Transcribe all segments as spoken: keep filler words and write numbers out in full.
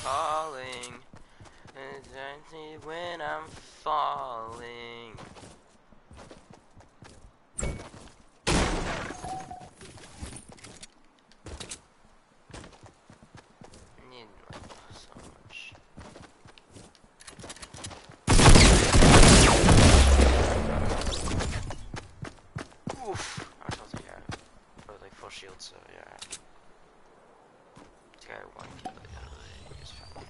calling. Exactly when I'm falling. I need like so much. Oof! I was supposed to get but like full shield, so yeah. This guy had one kill. He just found me.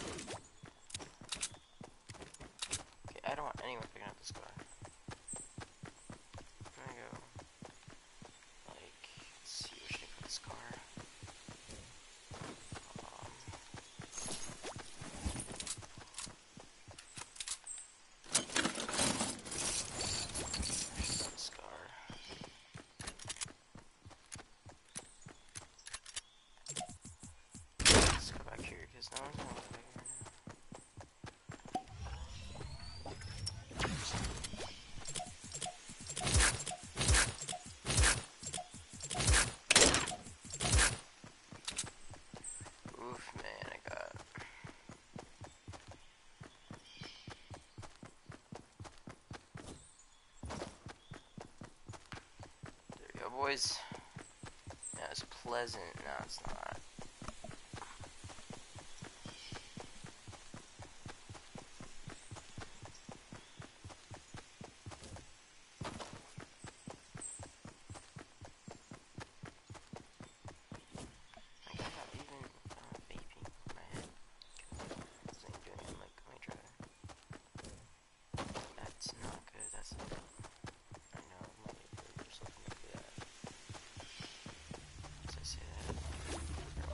I don't want anyone picking up this guy. boys. Yeah, it's pleasant. No, it's not. Like, I'm not even uh, vaping in my head. This ain't doing it. Like, let me try. That's not good. That's. I know. I'm like, there's something to that. As I say that,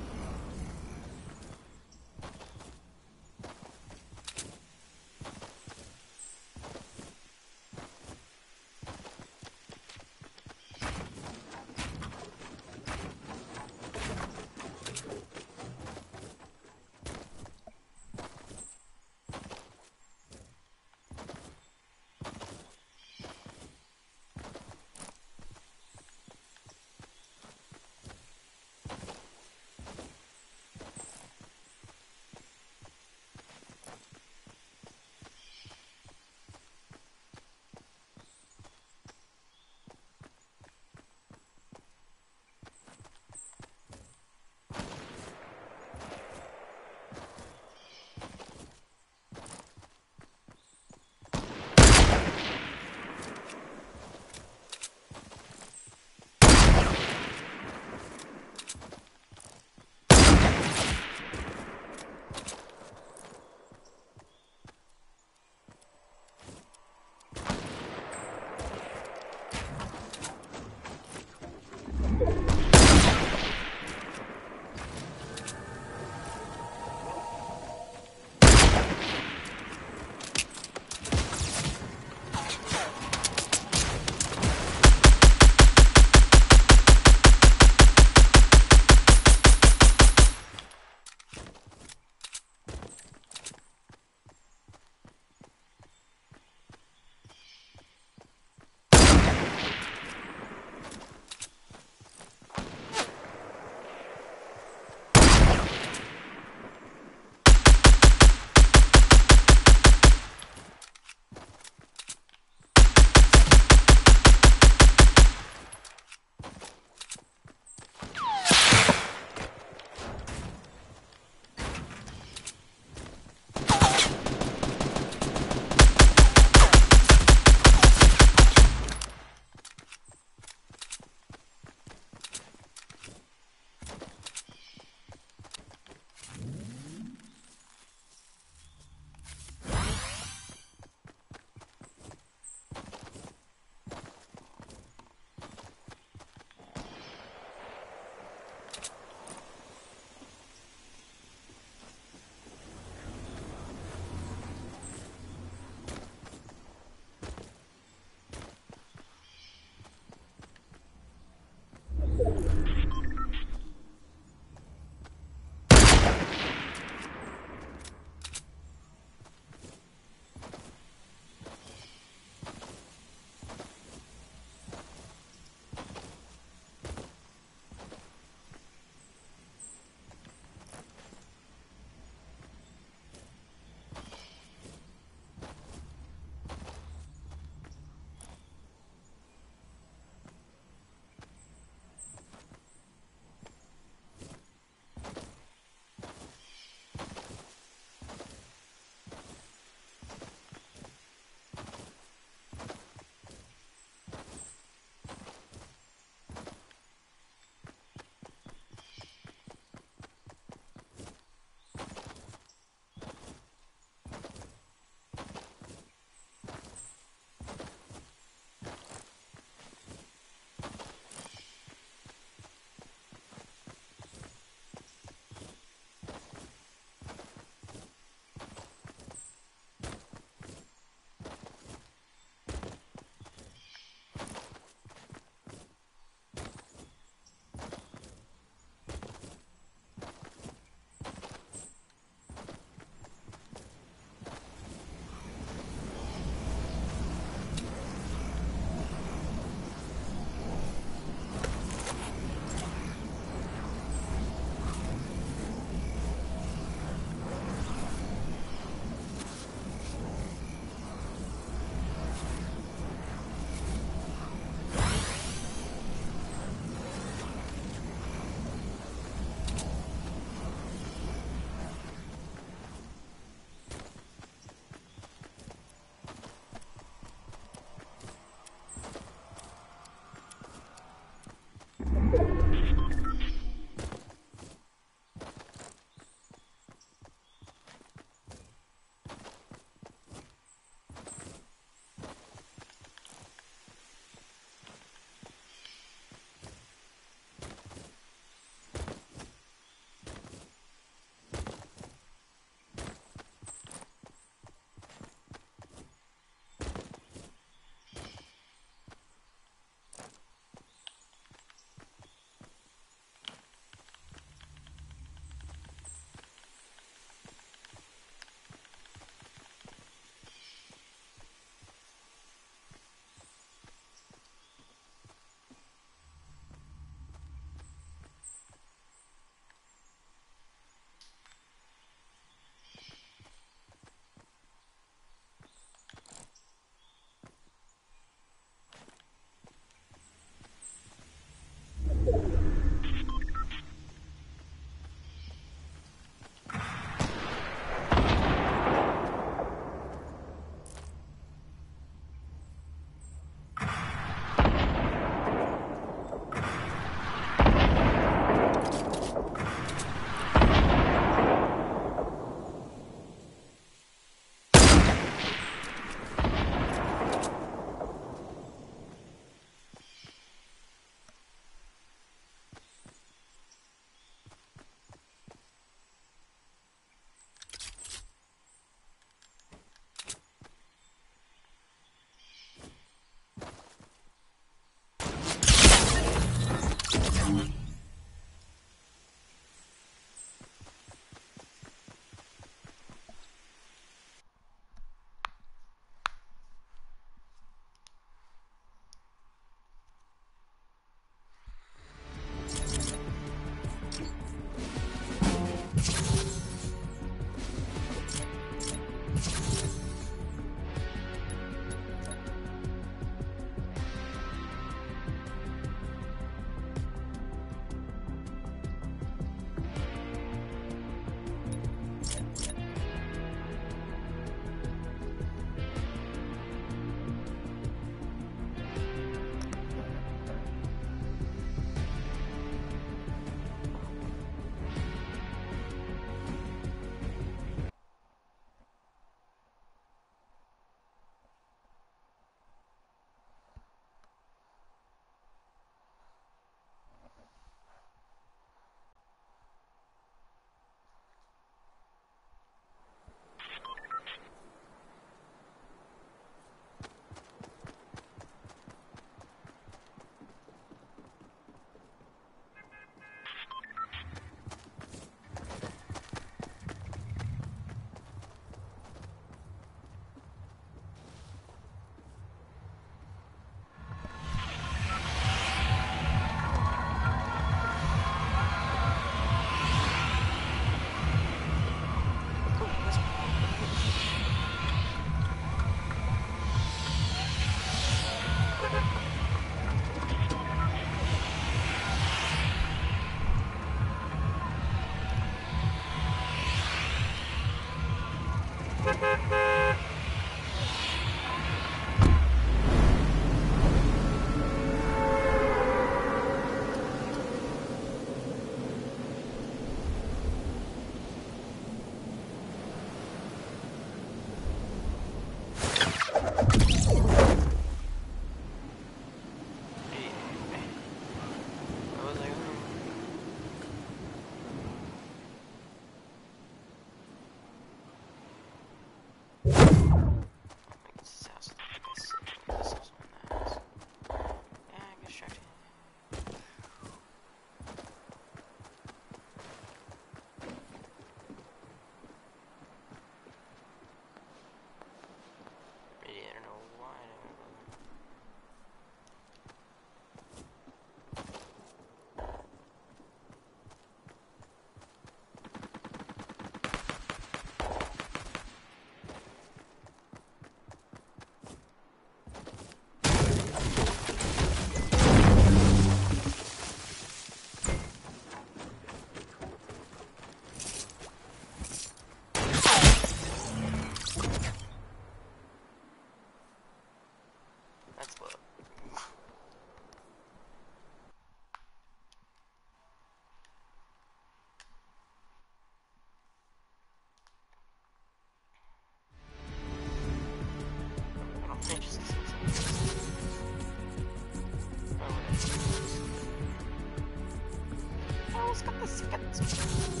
Scatter, scatter, scatter.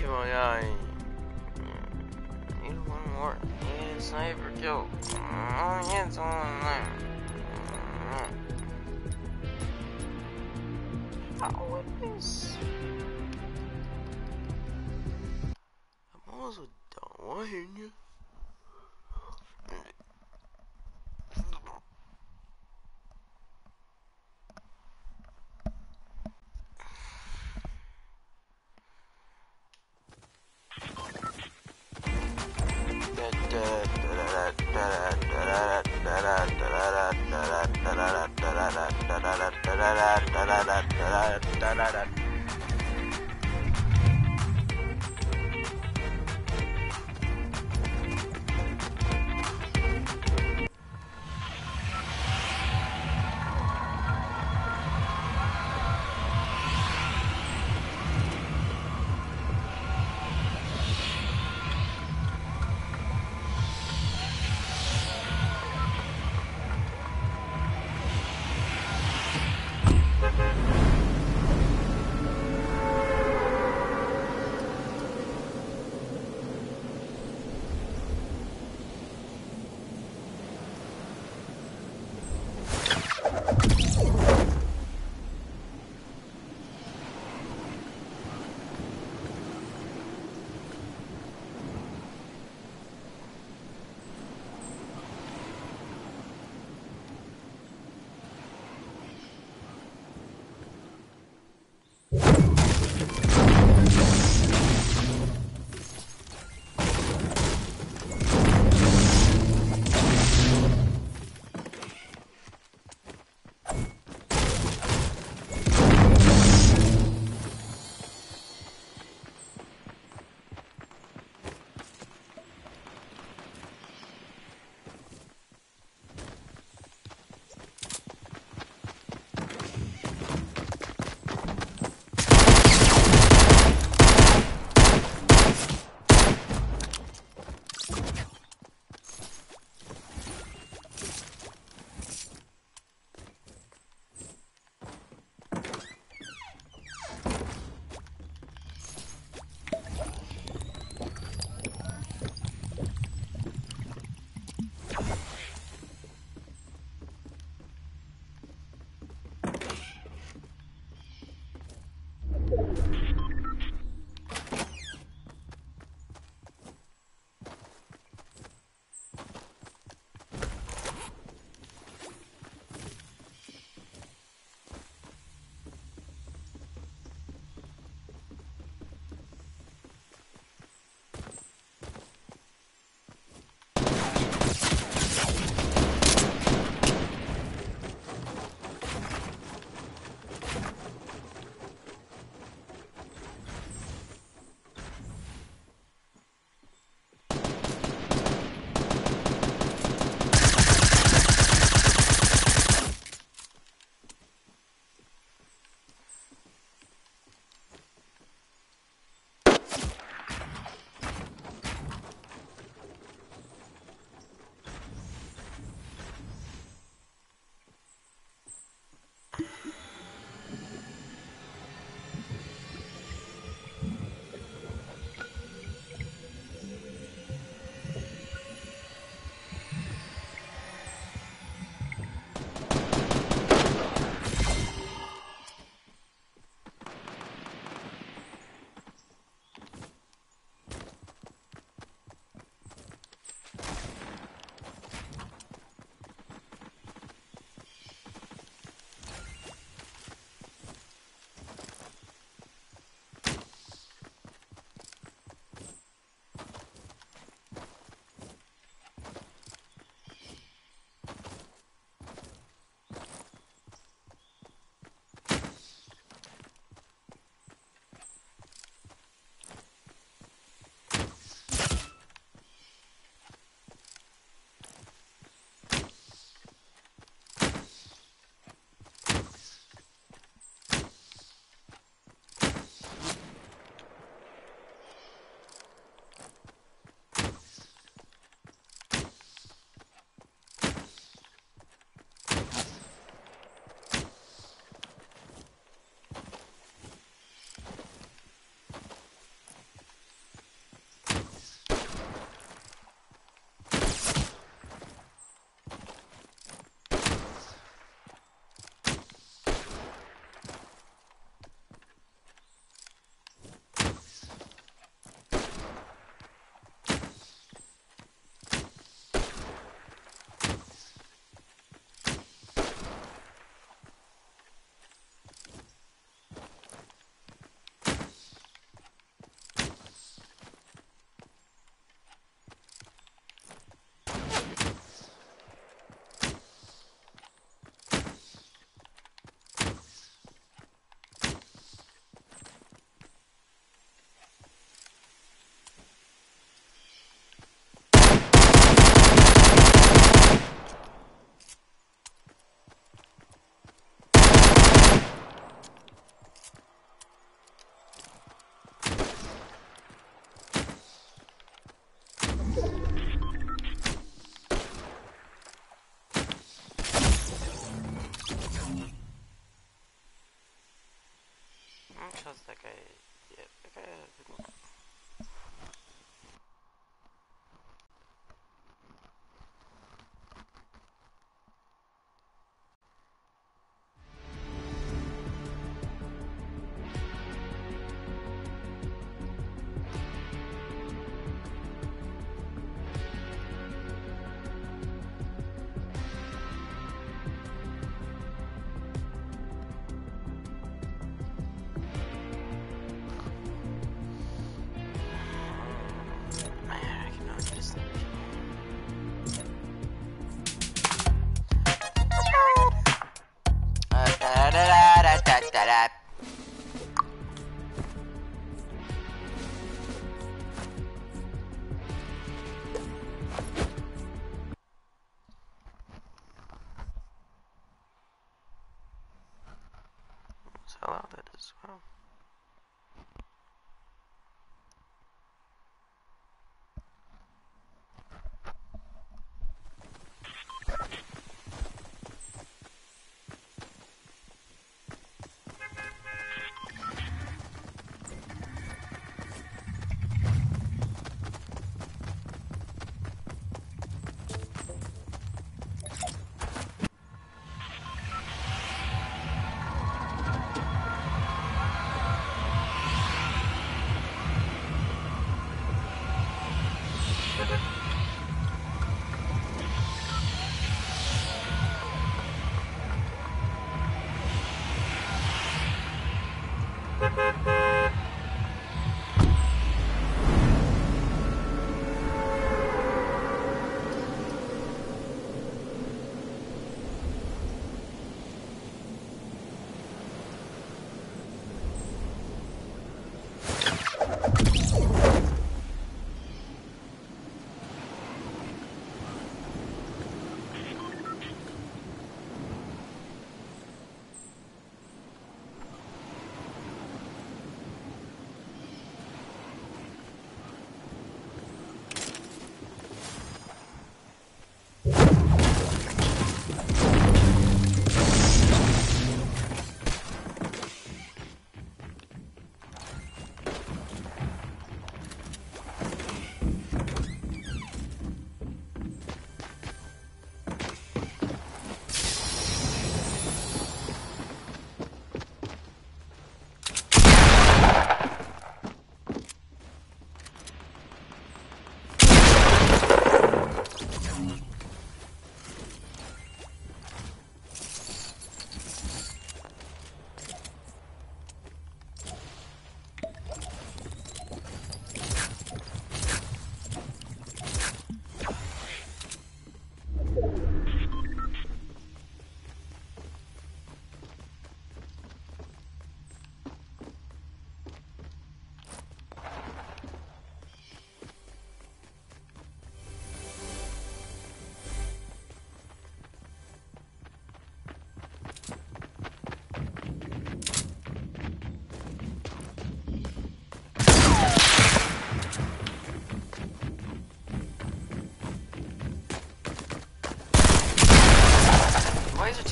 Oh yeah, I need one more. Need a sniper kill. Oh, yeah, someone there. Oh, what is? I'm also done. Why didn't you?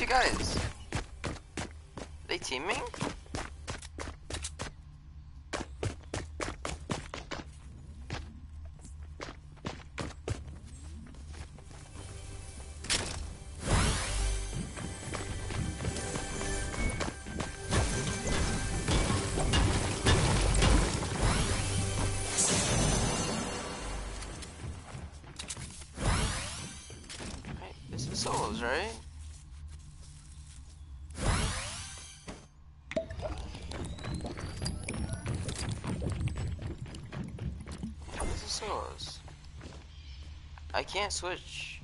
guys. Are they teaming? Solos, right? This is solos. I can't switch.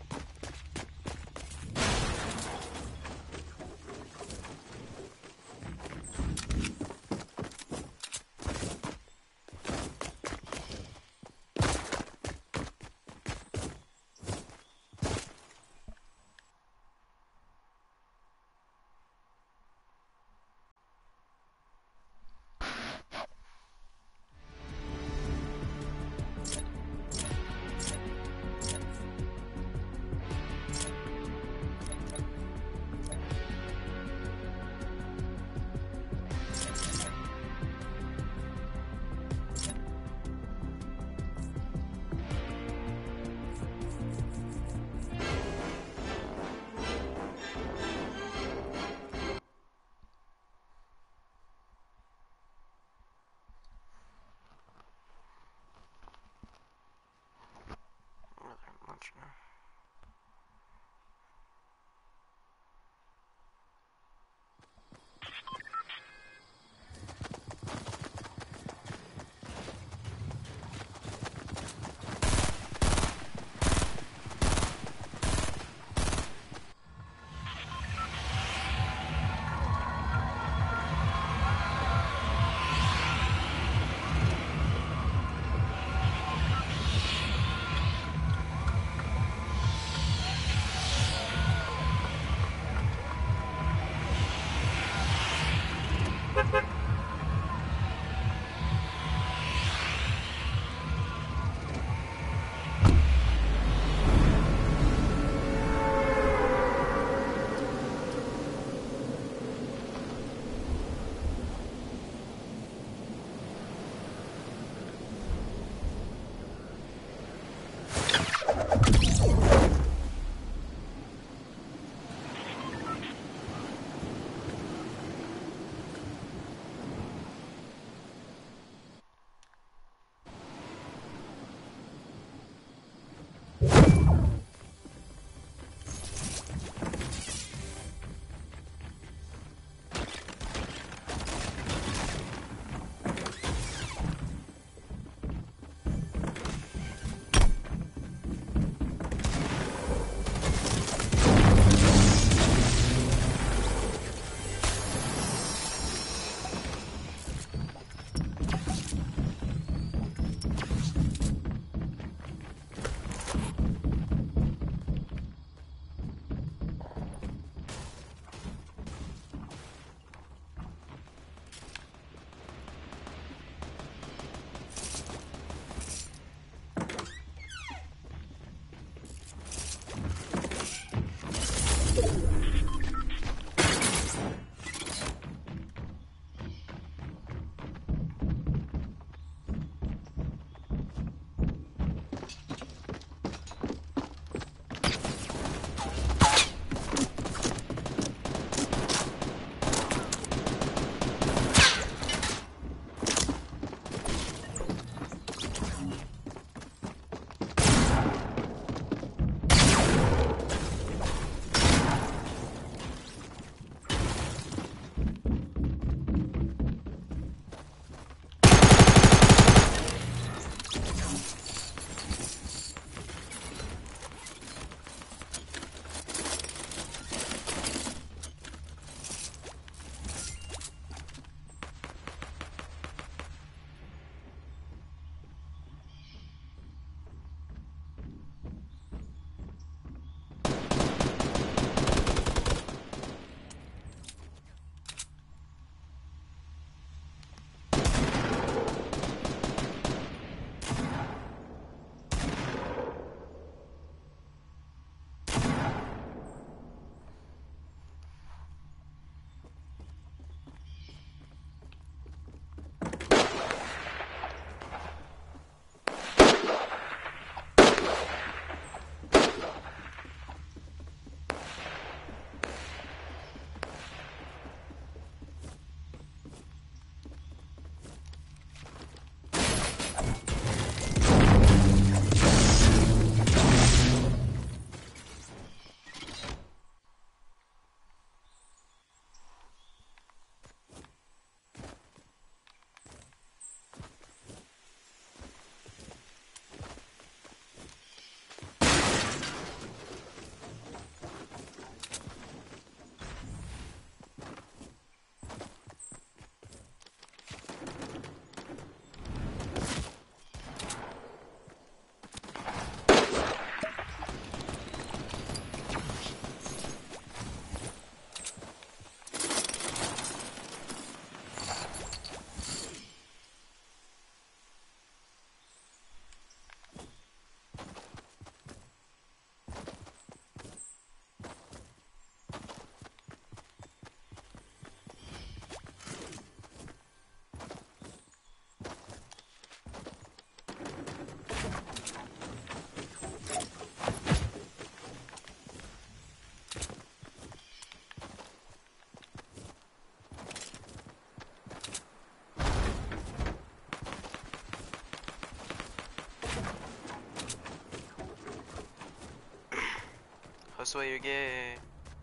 Josue, you're gay.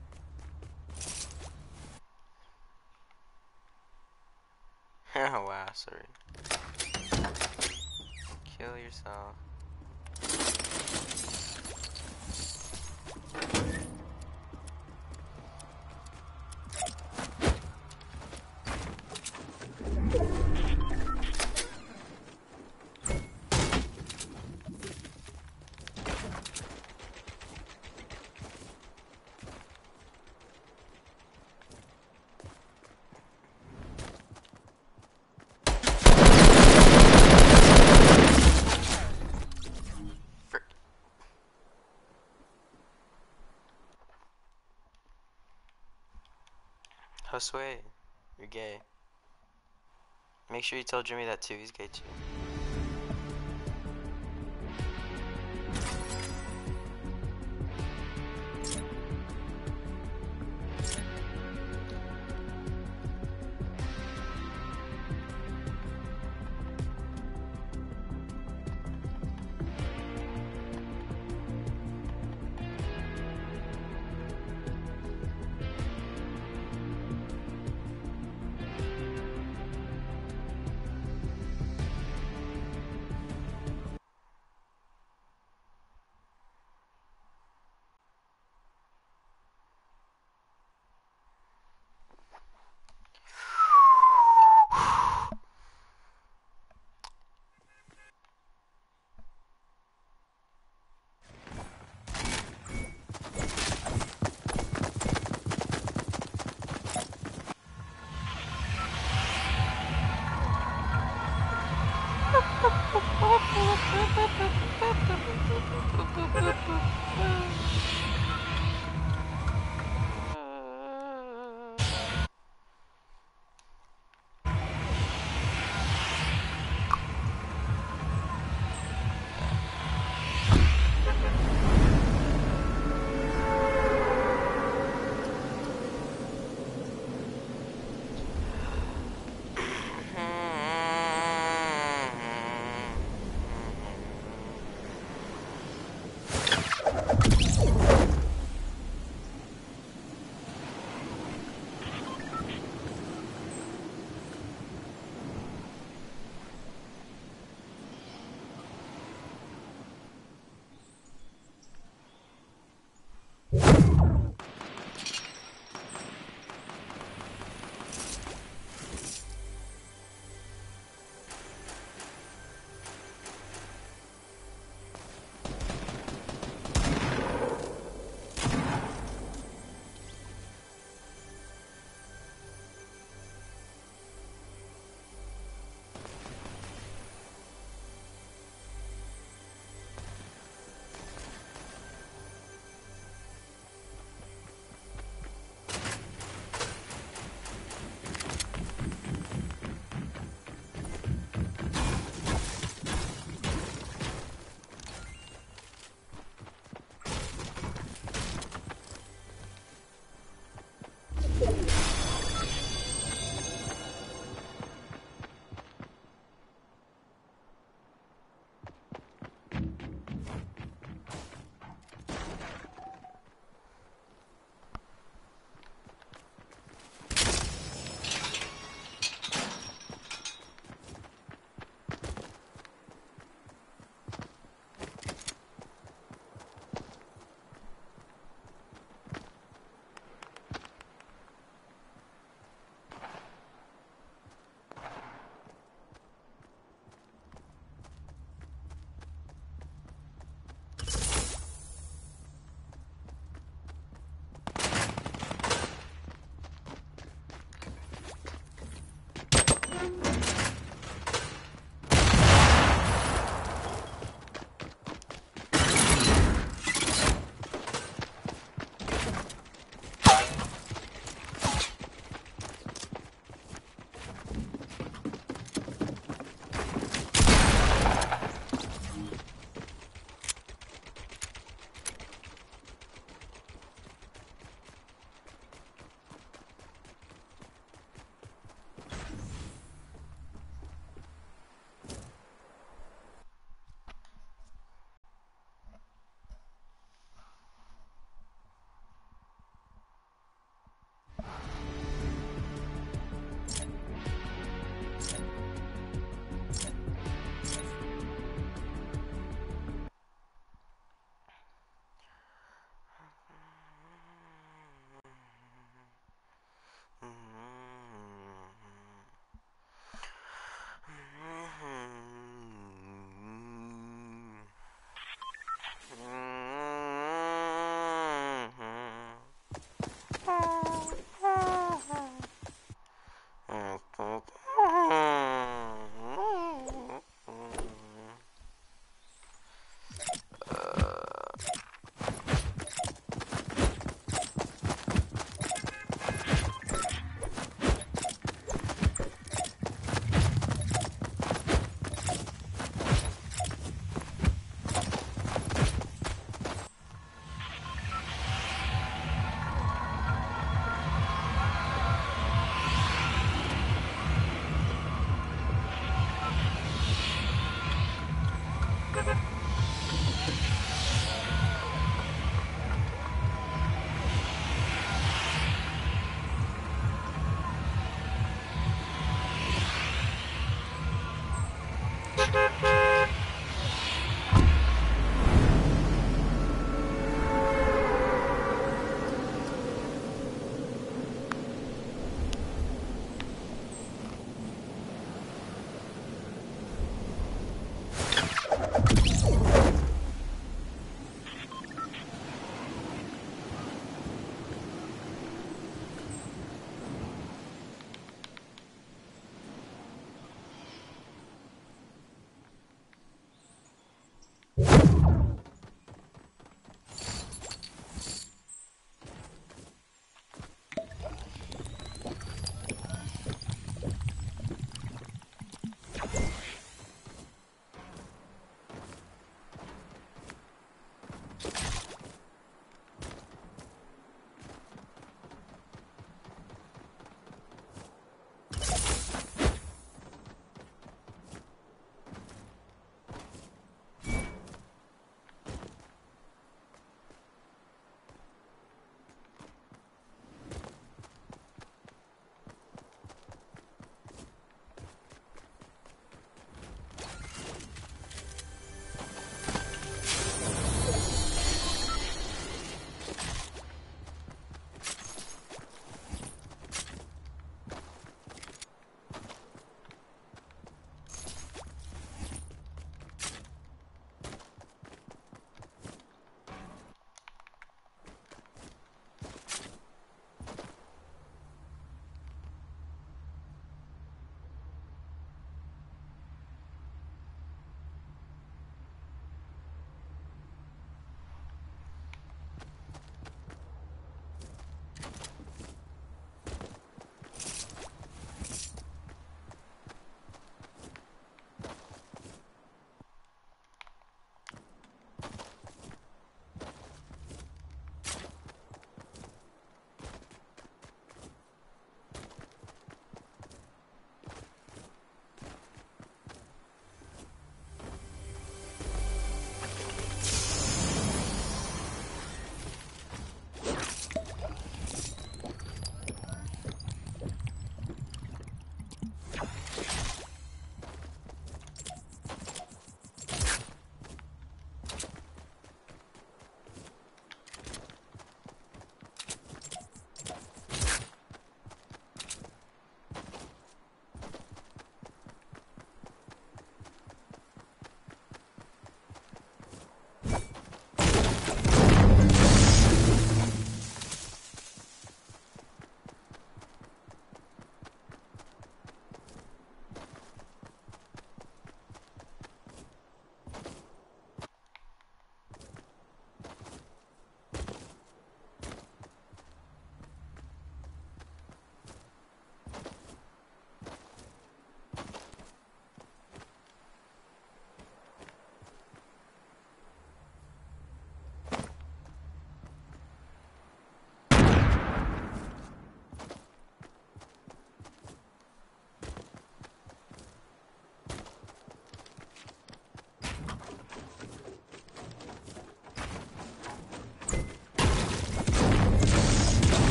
Oh wow, sorry. Kill yourself. Josue, you're gay. Make sure you tell Jimmy that too, he's gay too.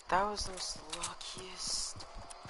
That was the most luckiest.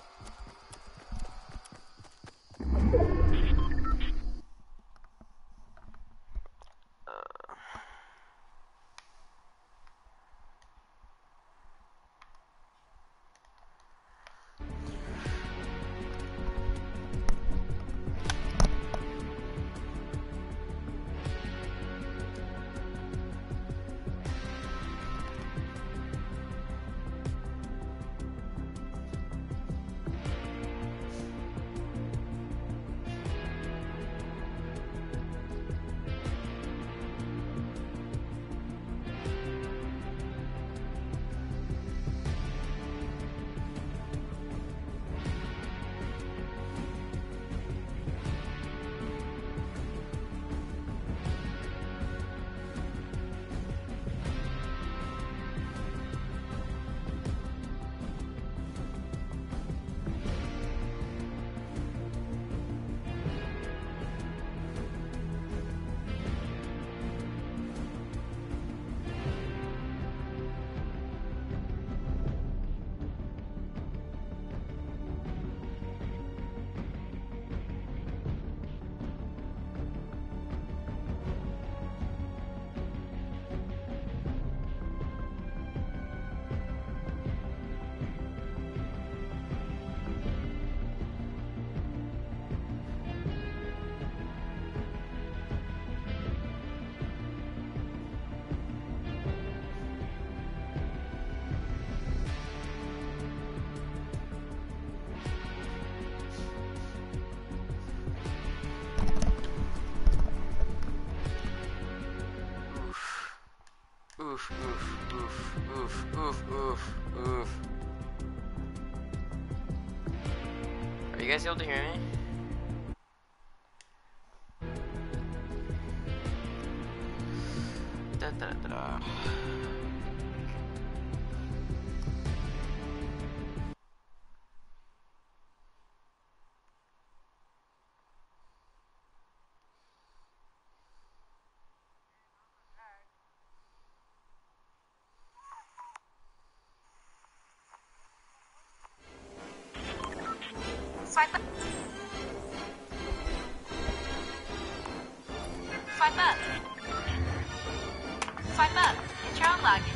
Oof, oof, oof, oof, oof, oof, oof. Are you guys able to hear me? Da, da, da, da. Swipe up. Swipe up. Swipe up. It's your own luck.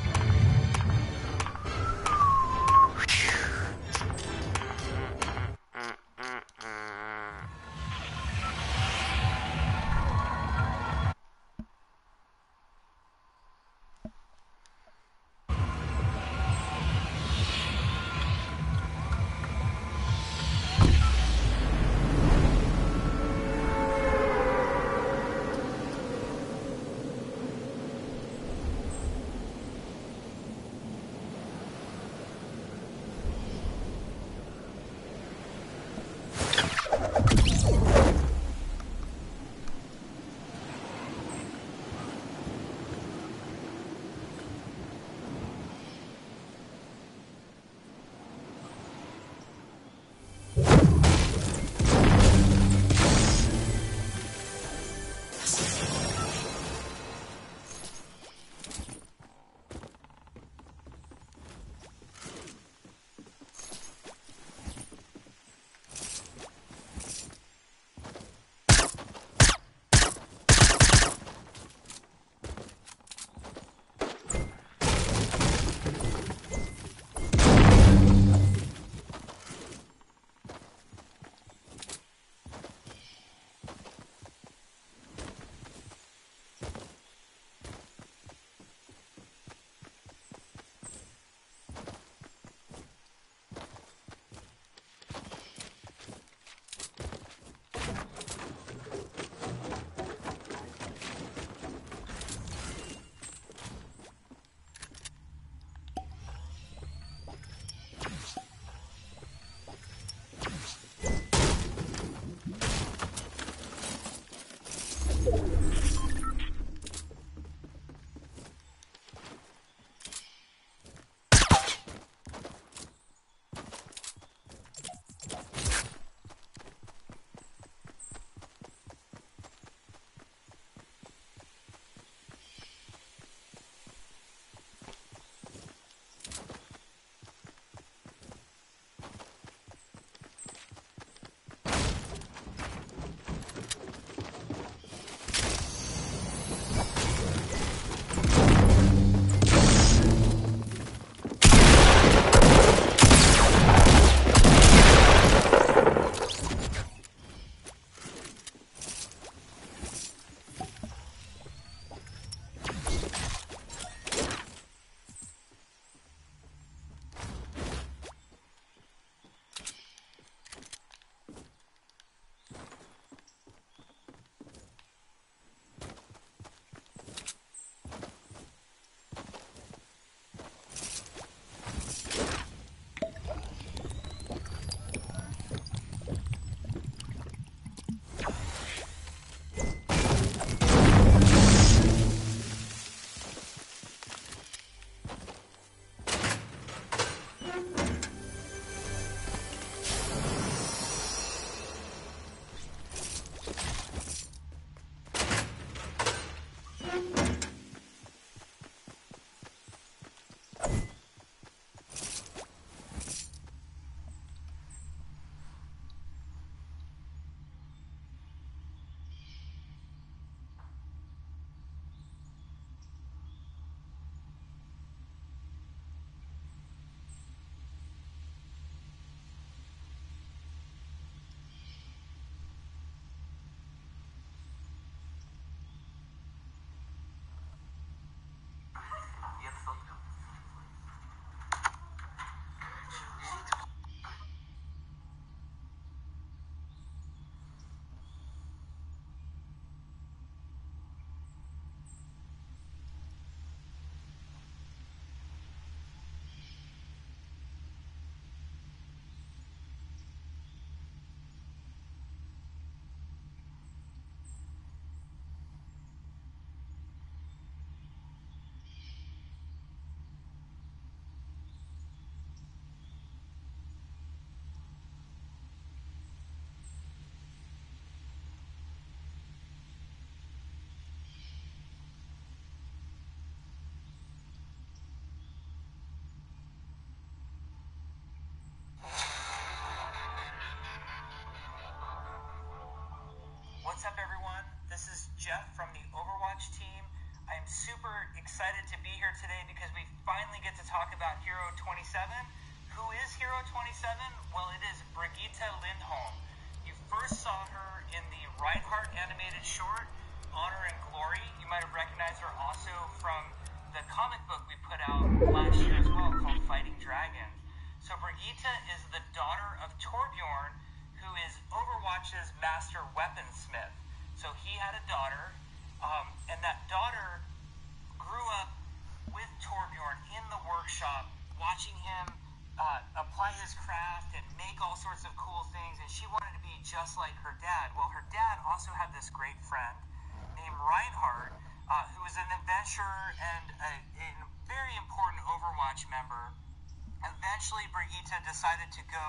be here today because we finally get to talk about Hero twenty-seven. Who is Hero twenty-seven? Well, it is Brigitte Lindholm. You first saw her in the Reinhardt animated short, Honor and Glory. You might have recognized her also from the comic book we put out last year as well called Fighting Dragons. So Brigitte is the daughter of Torbjorn, who is Overwatch's master weaponsmith. So he had a daughter, um, and that daughter grew up with Torbjorn in the workshop, watching him uh, apply his craft and make all sorts of cool things, and she wanted to be just like her dad. Well, her dad also had this great friend named Reinhardt, uh, who was an adventurer and a, a very important Overwatch member. Eventually, Brigitte decided to go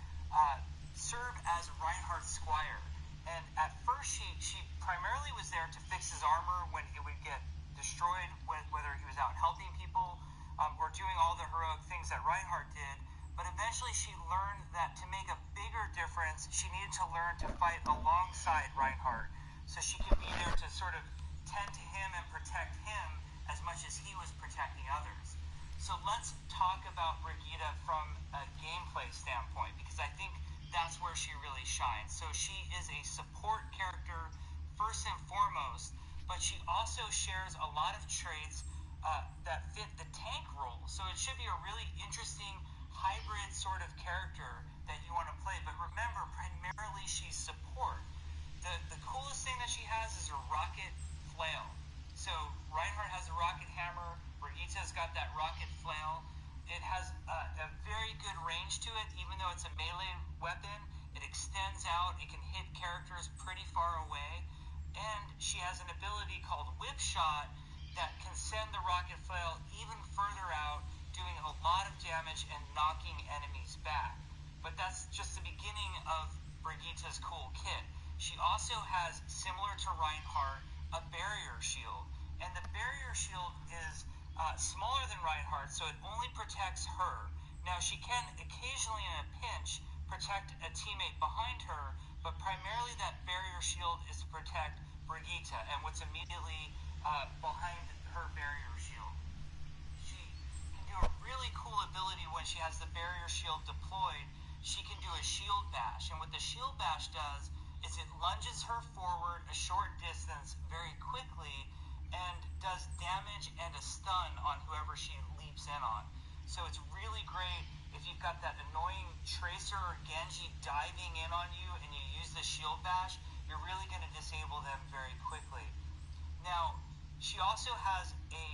uh, serve as Reinhardt's squire. And at first, she, she primarily was there to fix his armor when it would get destroyed, whether he was out helping people um, or doing all the heroic things that Reinhardt did. But eventually, she learned that to make a bigger difference, she needed to learn to fight alongside Reinhardt, so she could be there to sort of tend to him and protect him as much as he was protecting others. So let's talk about Brigitte from a gameplay standpoint, because I think that's where she really shines. So she is a support character first and foremost, but she also shares a lot of traits uh, that fit the tank role. So it should be a really interesting hybrid sort of character that you want to play. But remember, primarily she's support. The, the coolest thing that she has is her rocket flail. So Reinhardt has a rocket hammer, Brigitte's got that rocket flail. It has a, a very good range to it, even though it's a melee weapon. It extends out, it can hit characters pretty far away, and she has an ability called Whip Shot that can send the rocket flail even further out, doing a lot of damage and knocking enemies back. But that's just the beginning of Brigitte's cool kit. She also has, similar to Reinhardt, a barrier shield. And the barrier shield is uh, smaller than Reinhardt, so it only protects her. Now, she can occasionally, in a pinch, protect a teammate behind her, but primarily that barrier shield is to protect Brigitte and what's immediately uh, behind her barrier shield. She can do a really cool ability when she has the barrier shield deployed. She can do a shield bash, and what the shield bash does is it lunges her forward a short distance very quickly and does damage and a stun on whoever she leaps in on. So it's really great if you've got that annoying Tracer or Genji diving in on you and you use the shield bash, you're really going to disable them very quickly. Now, she also has a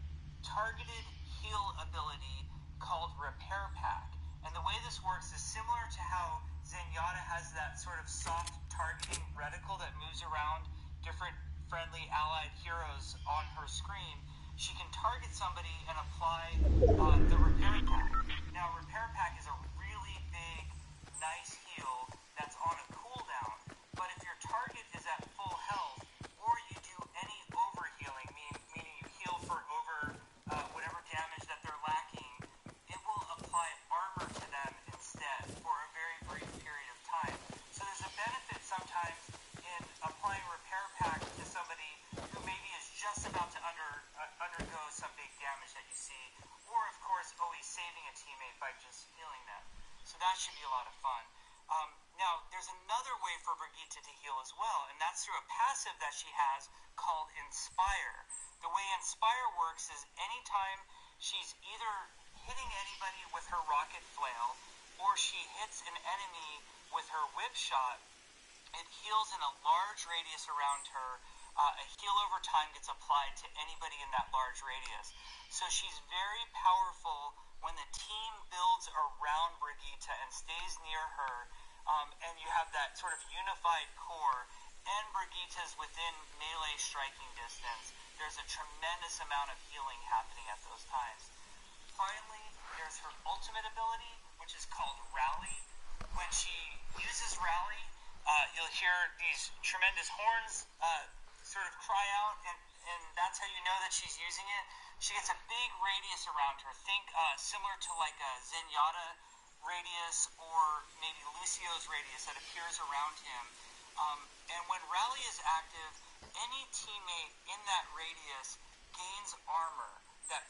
targeted heal ability called Repair Pack. And the way this works is similar to how Zenyatta has that sort of soft targeting reticle that moves around different friendly allied heroes on her screen. She can target somebody and apply uh, the Repair Pack. Now, Repair Pack is a really big, nice heal that's on a cooldown, but if your target is at full health, or you do any overhealing, mean, meaning you heal for over uh, whatever damage that they're lacking, it will apply armor to them instead for a very brief period of time. So there's a benefit sometimes in applying Repair Pack to somebody who maybe is just about to under uh, undergo some big damage that you see, or of course always saving a teammate by just healing them. So that should be a lot of fun. Um, now, there's another way for Brigitte to heal as well, and that's through a passive that she has called Inspire. The way Inspire works is anytime she's either hitting anybody with her rocket flail, or she hits an enemy with her whip shot, it heals in a large radius around her. Uh, a heal over time gets applied to anybody in that large radius. So she's very powerful when the team builds around Brigitte and stays near her, um, and you have that sort of unified core, and Brigitte's within melee striking distance. There's a tremendous amount of healing happening at those times. Finally, there's her ultimate ability, which is called Rally. When she uses Rally, uh, you'll hear these tremendous horns uh, sort of cry out, and, and that's how you know that she's using it. She gets a big radius around her. Think uh, similar to like a Zenyatta radius or maybe Lucio's radius that appears around him. Um, and when Rally is active, any teammate in that radius gains armor that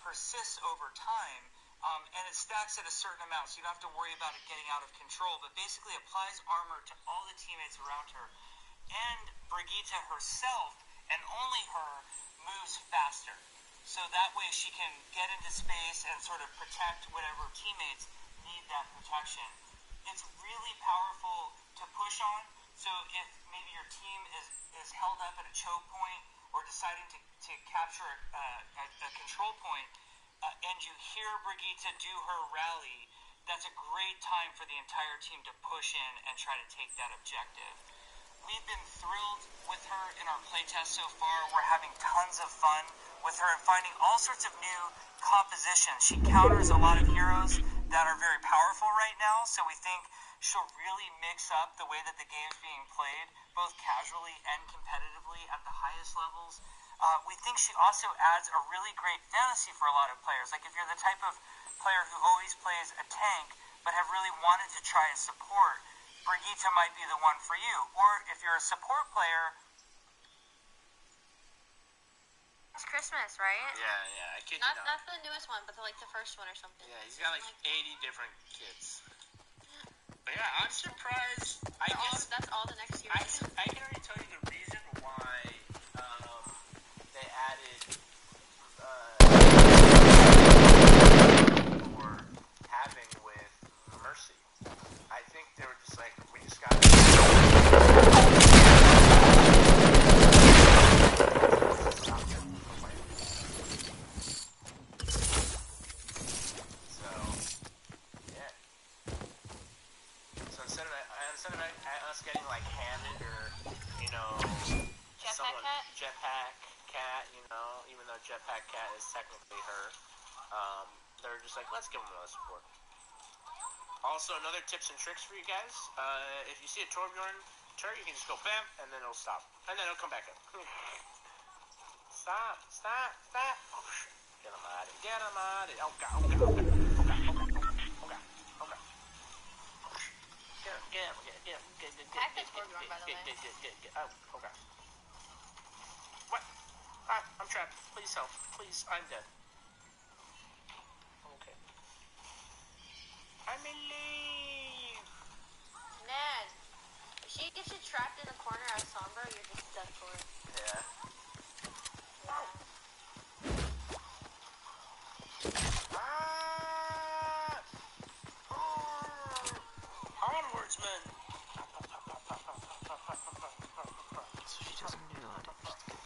persists over time, um, and it stacks at a certain amount, so you don't have to worry about it getting out of control, but basically applies armor to all the teammates around her. And Brigitte herself, and only her, moves faster. So that way she can get into space and sort of protect whatever teammates need that protection. It's really powerful to push on, so if maybe your team is, is held up at a choke point or deciding to, to capture a, a, a control point, uh, and you hear Brigitte do her rally, that's a great time for the entire team to push in and try to take that objective. We've been thrilled with her in our playtest so far. We're having tons of fun with her and finding all sorts of new compositions. She counters a lot of heroes that are very powerful right now, so we think she'll really mix up the way that the game's being played, both casually and competitively at the highest levels. Uh, we think she also adds a really great fantasy for a lot of players. Like if you're the type of player who always plays a tank but have really wanted to try a support, Brigitte might be the one for you. Or if you're a support player... It's Christmas, right? Yeah, yeah, I kid Not you not. not the newest one, but the, like the first one or something. Yeah, he's got like eighty different kids. But yeah, I'm surprised. I They're all, guess that's all the next year. I, I can already tell you the reason why um, they added uh, for having with Mercy. I think they were just like, we just got to... So, yeah. So instead of, instead of us getting like Hammond or, you know... Jetpack someone, Cat? Jetpack Cat, you know, even though Jetpack Cat is technically her, um, they're just like, let's give them another support. Also, another tips and tricks for you guys. Uh, if you see a Torbjorn turret, you can just go bam, and then it'll stop. And then it'll come back up. Stop, stop, stop. Oh, get him out of it. Get him out of it. Oh, God, oh, God, oh, God, oh, God, oh, God, oh, God, oh, God. Get him, get him, get him, get him, get him, get him, Hack the get him, Torbjorn, by the get, way. get, get, get, get, oh, oh, God. What? Ah, I'm trapped. Please help. Please, I'm dead. Okay. I'm alive! Ned, if she gets you trapped in a corner as Sombra, you're just done for. Yeah. Yeah. Ah! Oh! Onwards, men! So she doesn't do a lot of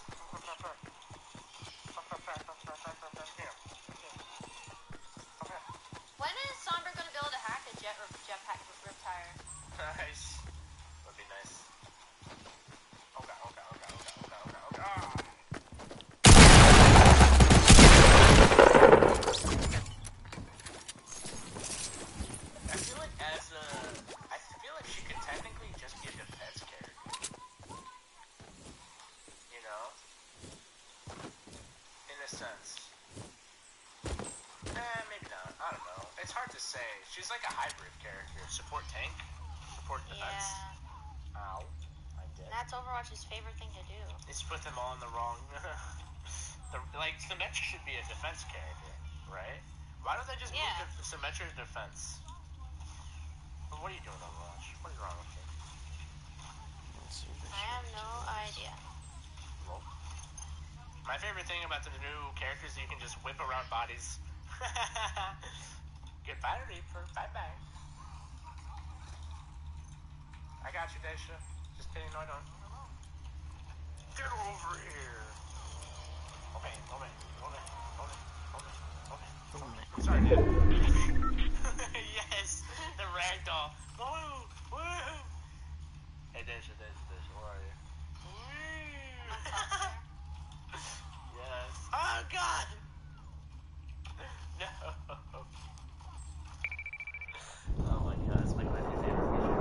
When is Sombra gonna be able to hack a jet or jetpack Riptire? Nice. Would be nice. Oh god, oh god, oh god, oh god, oh god, oh god, oh god. I feel like as a... I feel like she could technically just be a defense character. You know? In a sense. Eh, maybe not. I don't know. It's hard to say. She's like a hybrid character. Support tank, support defense. Yeah. Ow. I did. That's Overwatch's favorite thing to do. It's put them all in the wrong... the, like, Symmetra should be a defense character, right? Why don't they just Yeah. move the Symmetra to defense? What are you doing, Overwatch? What is wrong with you? I have no idea. Well, my favorite thing about the new characters is you can just whip around bodies. Goodbye, Reaper. Bye-bye. I got you, Daisha. Just kidding, no I don't. Get over here. Okay, okay, okay, okay, okay, okay. I'm sorry, dude. Yes, the ragdoll. Woo, woo. Hey, Daisha, Daisha, Daisha, where are you? Woo. Yes. Oh, God. No. Oh my god, it's like my new favorite feature.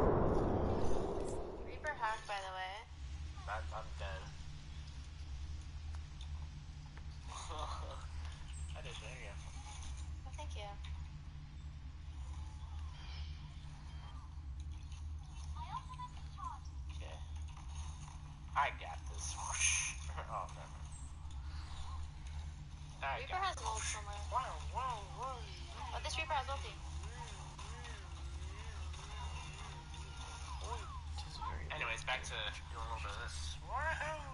Reaper hack, by the way. I'm, I'm dead. I did, there you go. Oh, thank you. Okay. I got this. Oh, no. has ult somewhere. Wow, wow, wow. Oh, this Reaper has ulti. Anyways, back to doing a little bit of this. Woohoo!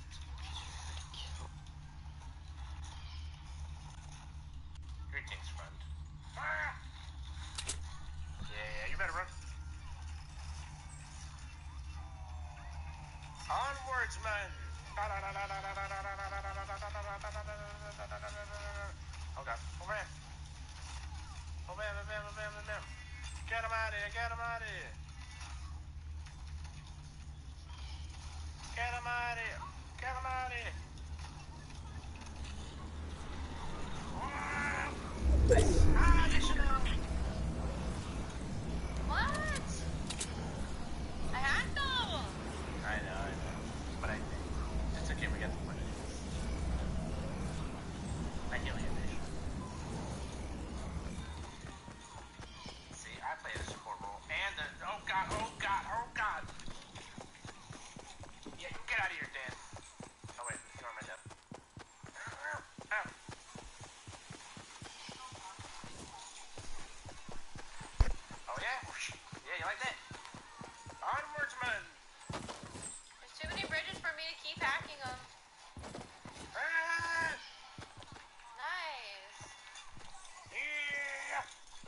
Greetings, friend. Ah! Yeah, yeah, you better run. Onwards, man! Oh god. Oh man. Oh man, oh man, oh man, oh man. Get him out of here, get him out of here. Get him out of here. Get him out of here. Ah, additional. What? I hacked them! I know, I know. But I think it's okay, we got the point. I heal you, bitch. See, I play the support role. And the. Oh god, oh god, oh god. Yeah, you get out of here, Dan. Oh wait, ignore my death. Ow. Oh yeah? Yeah, you like that? Onwards, man! There's too many bridges for me to keep hacking them. Ah! Nice. Yeah!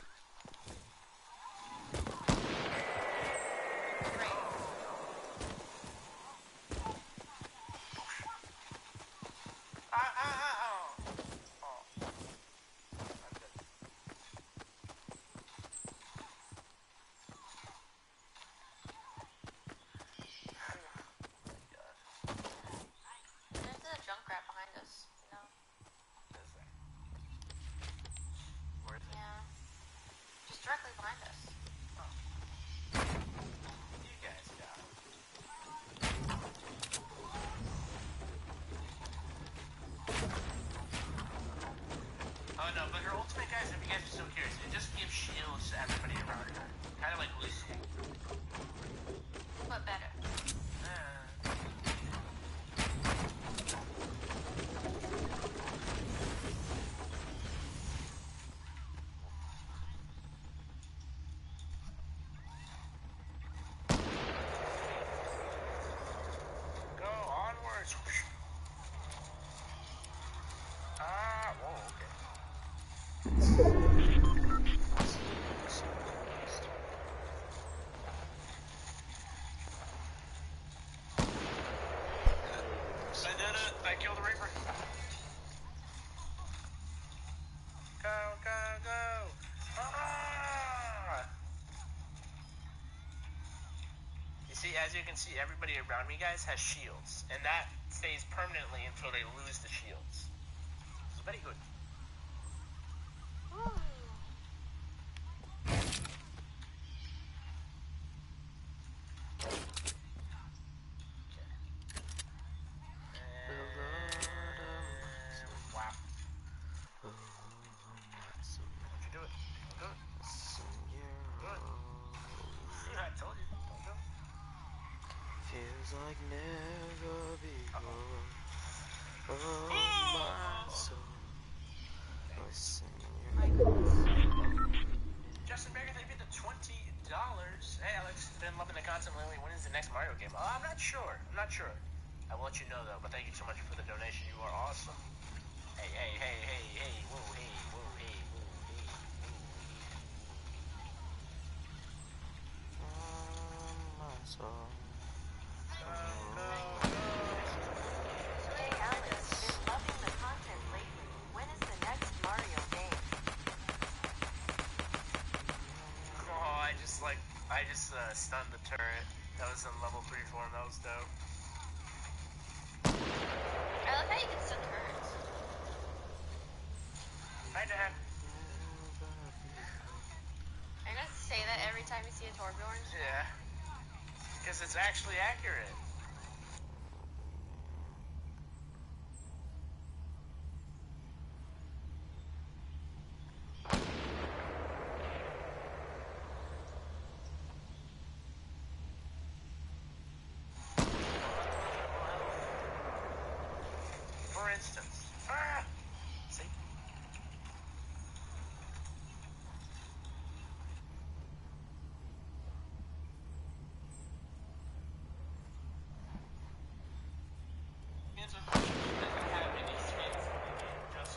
Great. Ah, ah, ah, oh. Oh. I'm dead. God. There's a Junkrat behind us, you know? Is there? Where is it? Yeah. Just directly behind us. You guys got it. Oh no, but her ultimate, guys, if you guys are so curious, it just gives shields to everybody around her. Kind of like Lucy. But better. Uh, Go onwards. Ah, whoa, okay. I did it. I killed the Reaper. Go, go, go. Ah! You see, as you can see, everybody around me, guys, has shields. And that stays permanently until they lose the shields. It's very good. Woo. Wow. Don't you do it. Don't do it. Do it. I told you. Don't do it. Feels like never before. Oh, Oh! my soul. Listen, Justin Baker, they paid the twenty dollars. Hey, Alex, been loving the content lately. When is the next Mario game? Oh, I'm not sure. I'm not sure. I will let you know, though, but thank you so much for the donation. You are awesome. Hey, hey, hey, hey, hey, whoa, hey, whoa, hey, whoa, hey, oh, my soul. Hey Alex, been loving the content lately. When is the next Mario game? Oh, I just, like, I just uh, stunned the turret. That was in level three form. That was dope. I love how you can stun turrets. Hi, Dad. Are you gonna say that every time you see a Torbjorn? Yeah. Because it's actually accurate. For instance. Ah! See? answer the question, are you guys gonna have any skins in the game? Just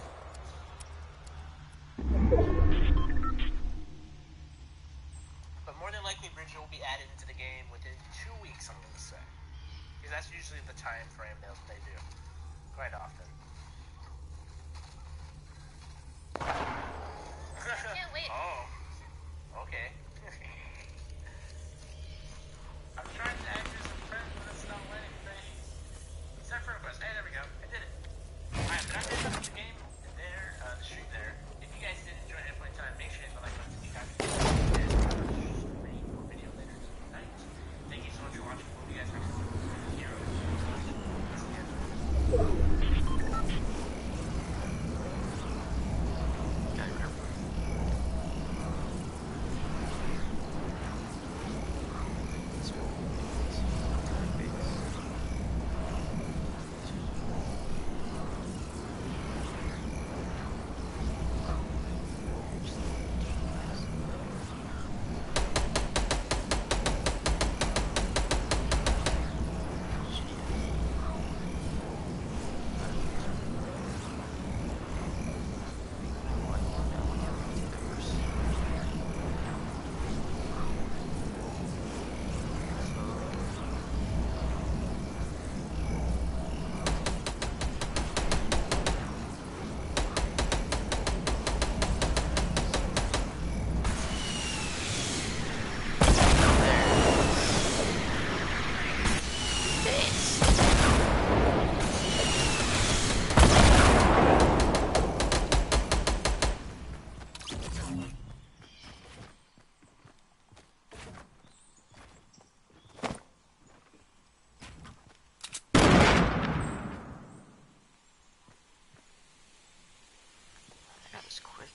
but more than likely, Bridget will be added into the game within two weeks. I'm gonna say, because that's usually the time frame they they do quite often. I can't wait. Oh, okay. I'm trying to add you as a friend, but it's not letting me. Set for request. Hey, there we go. I did it. Alright, but I'm gonna put the game there, uh, the stream there. If you guys did enjoy it at any time, make sure you hit the like button. You guys can stream more video later tonight. Thank you so much for watching. We'll see you guys next time. Hero. That was quick.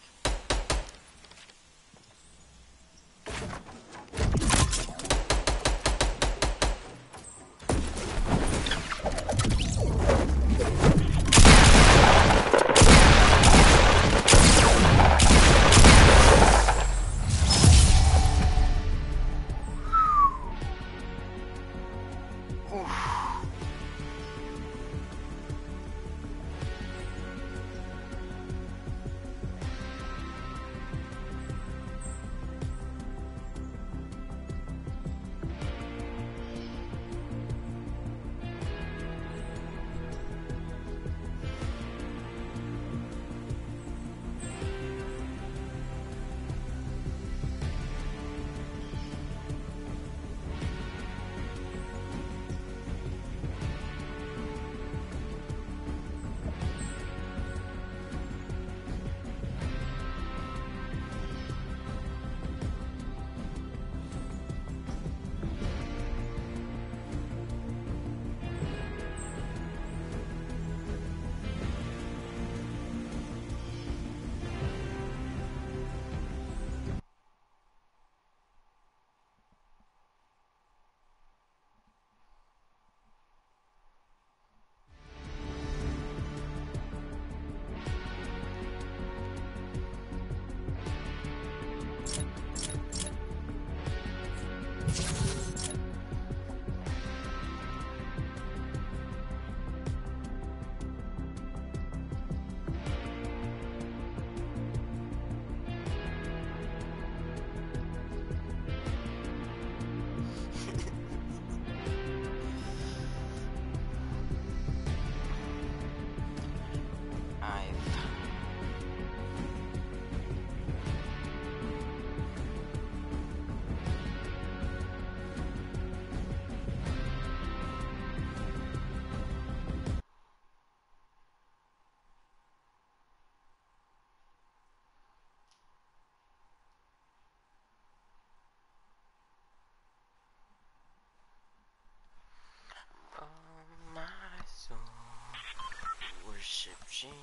Worship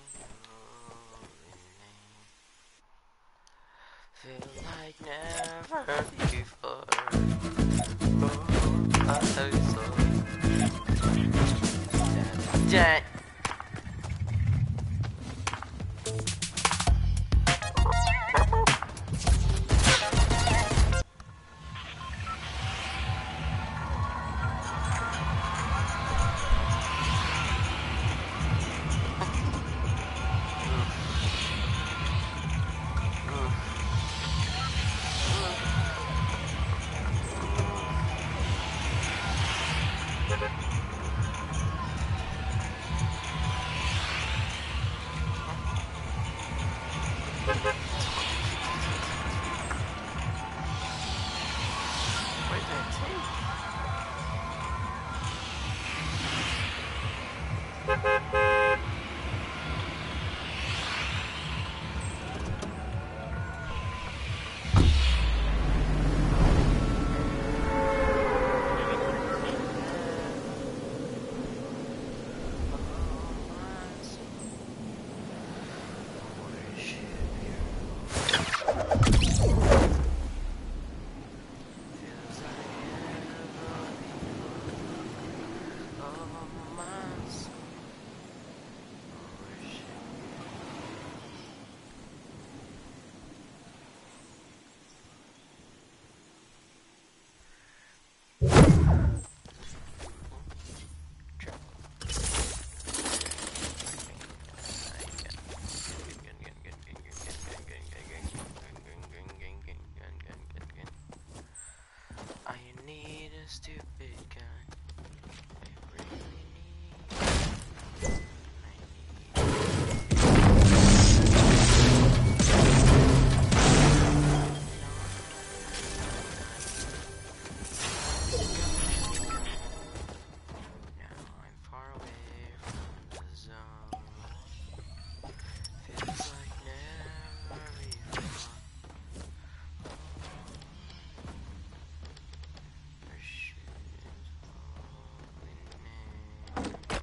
feel like never before. Oh, I so that. stupid gun. I really need. I Now I'm far away from the zone. Feels like never before. Our shit is falling in.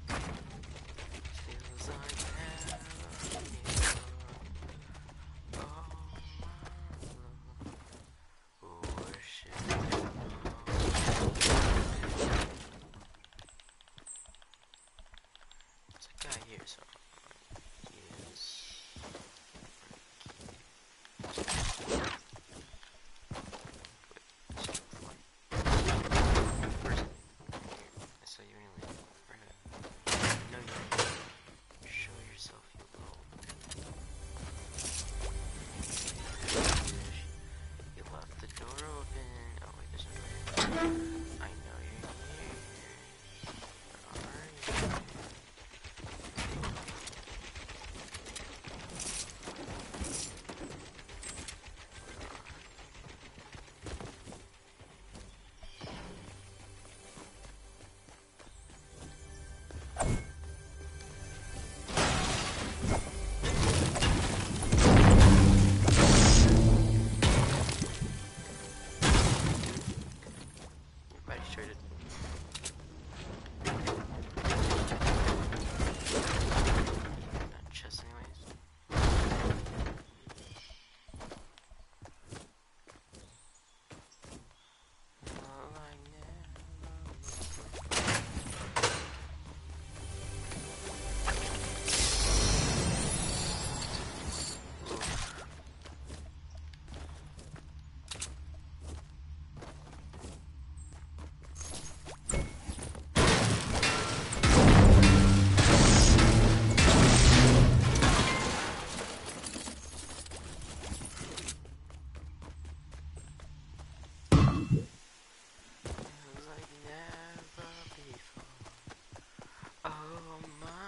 Feels like never before. Oh my love, worship you all. There's a guy here somewhere. He is I saw you anyway. No, you show yourself, you little. You left the door open. Oh wait, there's no way. I know you're here. Where are you? Might have traded. That chest anyways. Oh, I never Feels like never before. Oh my.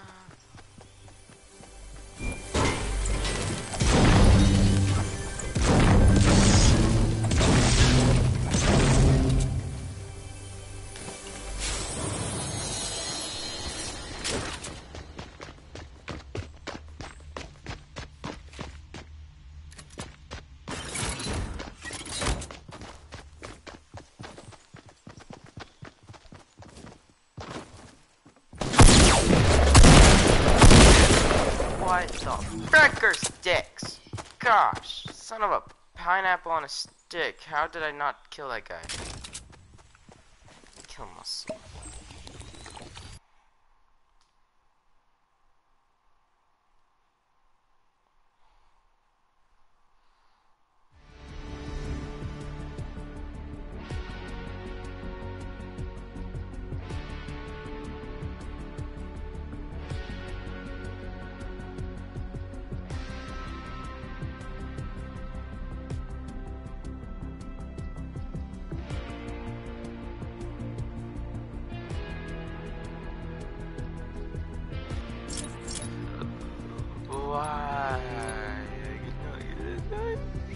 What the fricker sticks? Gosh, son of a pineapple on a stick. How did I not kill that guy? Kill myself. Why? I cannot get it done.